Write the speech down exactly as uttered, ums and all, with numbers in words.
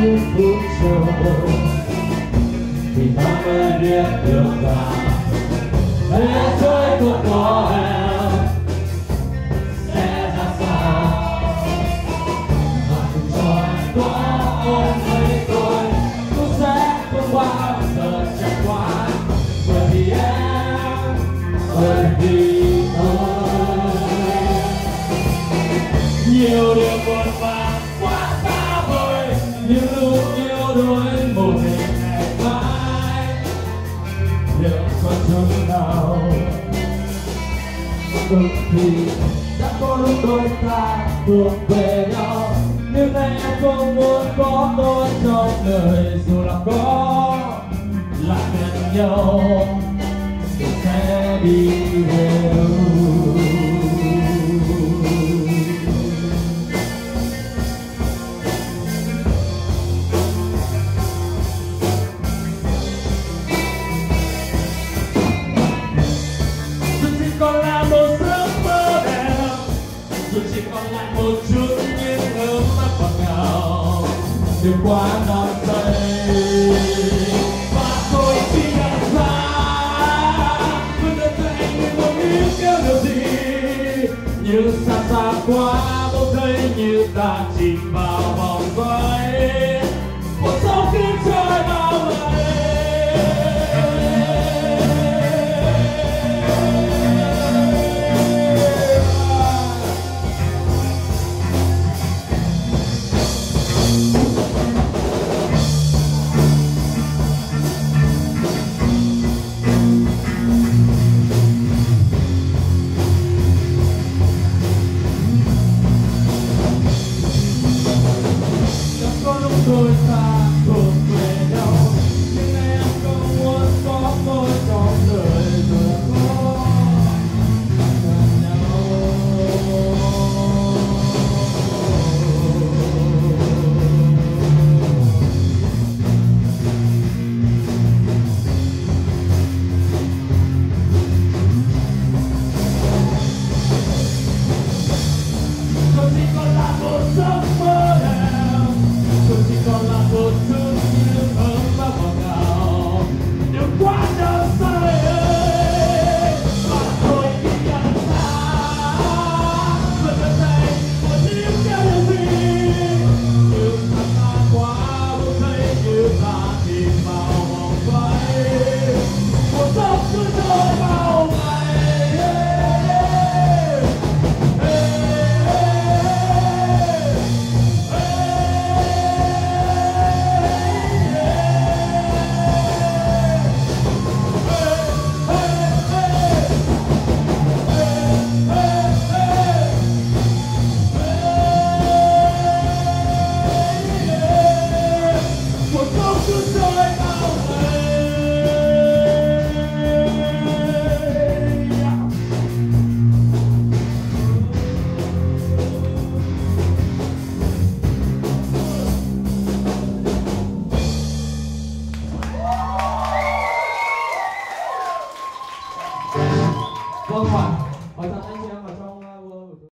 những phút chờ thì ta mới biết được rằng thế giới không có em sẽ ra sao. Mà dù cho em có ôm lấy tôi cũng sẽ không bao giờ trải qua, bởi vì em, bởi vì tôi nhiều điều buồn và quá xa vời, những lúc yêu đuối một mình ngày mai liệu còn chừng nào. Ừ thì đã có lúc đôi ta thuộc về nhau, nhưng nay em không muốn có tôi trong đời, dù là có lại bên nhau thì sẽ đi về đâu. Còn là một giấc mơ đẹp, dù chỉ còn lại một chút những ước mắt ngọt ngào, đêm qua năm giây và tôi chỉ nhận ra vẫn đơn giản anh như một biết kêu điều gì, nhưng xa xa quá bỗng thấy như ta chìm vào vòng xoáy một sóng khi trời bao vây. Đôi ta